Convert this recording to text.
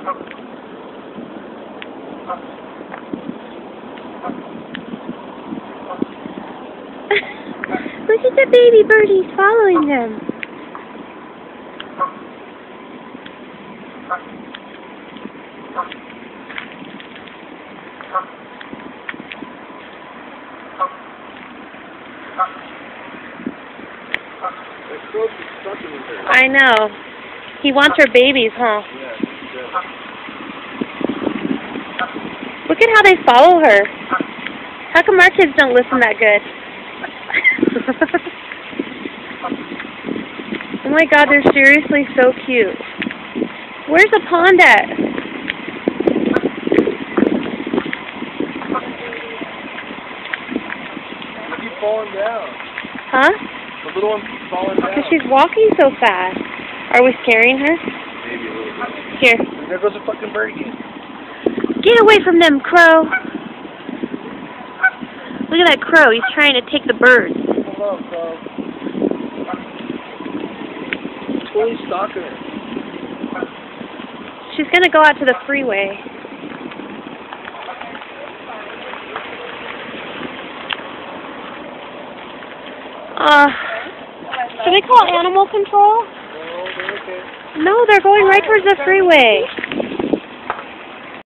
Look at the baby birdies following them. I know. He wants her babies, huh? Yeah, Look at how they follow her. How come our kids don't listen that good? Oh my God, they're seriously so cute. Where's the pond at? they keep falling down. Huh? The little one keeps falling down. Because she's walking so fast. Are we scaring her? Maybe a little bit. Here. There goes a fucking bird again. Get away from them, crow. Look at that crow. He's trying to take the bird. Hold on, Crow. Totally stalking her. She's going to go out to the freeway. Should we call animal control? No, they're okay. No, they're going right towards the freeway.